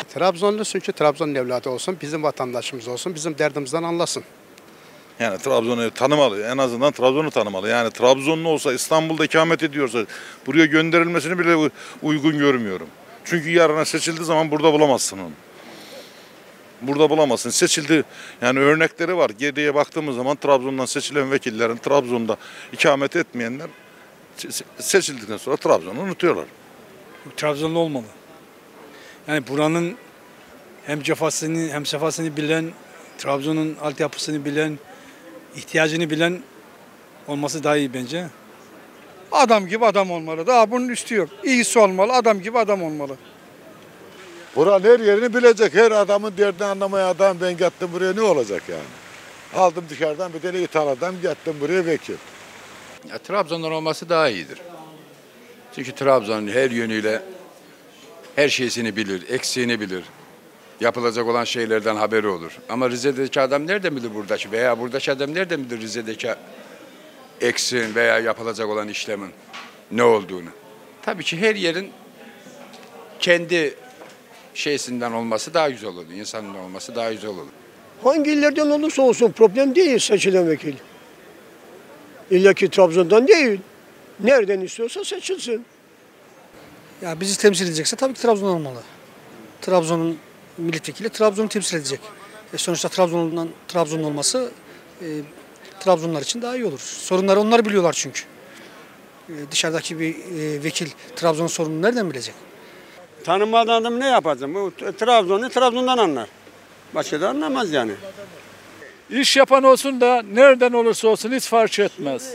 Trabzonlusun ki Trabzon'un evladı olsun, bizim vatandaşımız olsun, bizim derdimizden anlasın. Yani Trabzon'u tanımalı. En azından Trabzon'u tanımalı. Yani Trabzonlu olsa, İstanbul'da ikamet ediyorsa buraya gönderilmesini bile uygun görmüyorum. Çünkü yarına seçildiği zaman burada bulamazsın onu. Burada bulamazsın. Seçildi, yani örnekleri var. Geriye baktığımız zaman Trabzon'dan seçilen vekillerin, Trabzon'da ikamet etmeyenler seçildikten sonra Trabzon'u unutuyorlar. Trabzonlu olmalı. Yani buranın hem cefasını hem sefasını bilen, Trabzon'un altyapısını bilen, ihtiyacını bilen olması daha iyi bence. Adam gibi adam olmalı. Daha bunun üstü yok. İyisi olmalı, adam gibi adam olmalı. Buranın her yerini bilecek. Her adamın derdini anlamaya adam, ben yattım buraya, ne olacak yani? Aldım dışarıdan bir tane ithal adam, yattım buraya vekil. Ya, Trabzon'dan olması daha iyidir. Çünkü Trabzon her yönüyle her şeysini bilir, eksiğini bilir. Yapılacak olan şeylerden haberi olur. Ama Rize'deki adam nereden bilir buradaki veya buradaki adam nereden bilir Rize'deki eksiğin veya yapılacak olan işlemin ne olduğunu? Tabii ki her yerin kendi şeysinden olması daha güzel olur. İnsanın olması daha güzel olur. Hangi illerden olursa olsun problem değil seçilen vekil. İlla ki Trabzon'dan değil. Nereden istiyorsa seçilsin. Ya bizi temsil edecekse tabii ki Trabzon olmalı. Trabzon'un milletvekili Trabzon'u temsil edecek. Sonuçta Trabzon'un olması Trabzonlar için daha iyi olur. Sorunları onlar biliyorlar çünkü. Dışarıdaki bir vekil Trabzon sorununu nereden bilecek? Tanımadan adam ne yapacağım? Bu Trabzon'u Trabzon'dan anlar. Başka da anlamaz yani. İş yapan olsun da nereden olursa olsun hiç fark etmez.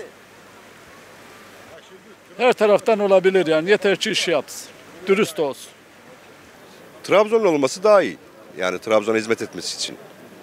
Her taraftan olabilir yani, yeter ki iş yapsın. Dürüst olsun. Trabzonlu olması daha iyi. Yani Trabzon'a hizmet etmesi için.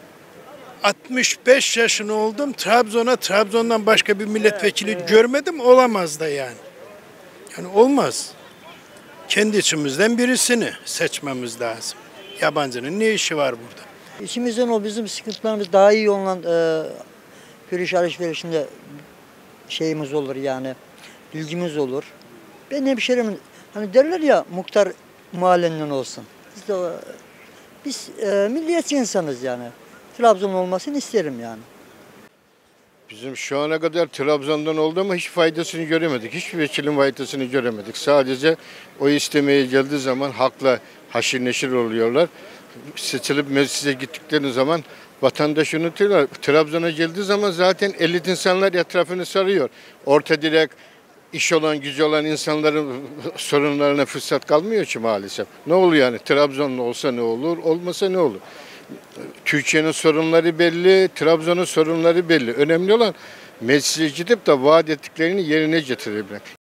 65 yaşında oldum. Trabzon'dan başka bir milletvekili görmedim. Olamaz da yani. Yani olmaz. Kendi içimizden birisini seçmemiz lazım. Yabancının ne işi var burada? İçimizden o bizim sıkıntılarımız daha iyi olan görüş alışverişinde şeyimiz olur yani. Bilgimiz olur. Ben hemşerimin, hani derler ya, muhtar mahallenin olsun. Biz milliyetçi insanız yani. Trabzon olmasını isterim yani. Bizim şu ana kadar Trabzon'dan oldu ama hiç faydasını göremedik. Hiçbir vekilin faydasını göremedik. Sadece oy istemeye geldiği zaman halkla haşir neşir oluyorlar. Seçilip meclise gittikleri zaman vatandaşı unutuyorlar. Trabzon'a geldiği zaman zaten elit insanlar etrafını sarıyor. Orta direk, İş olan, gücü olan insanların sorunlarına fırsat kalmıyor ki maalesef. Ne oluyor yani? Trabzonlu olsa ne olur, olmasa ne olur? Türkiye'nin sorunları belli, Trabzon'un sorunları belli. Önemli olan meclise gidip de vaat ettiklerini yerine getirebilmek.